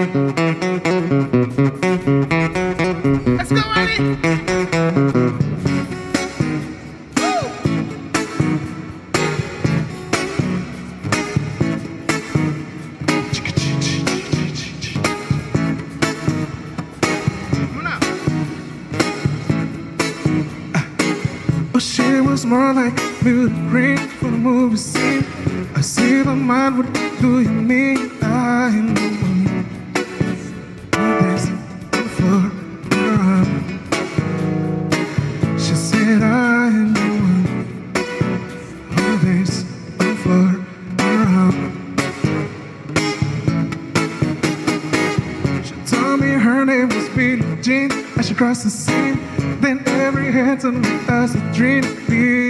Let's go, Riley. Oh, she was more like beauty queen for the movie scene. I see my mind, what do you mean? I am the one who dancing on the floor around. She said I am the one who dancing on the floor around. She told me her name was Billie Jean as she crossed the scene. Then every hand on me as a dream.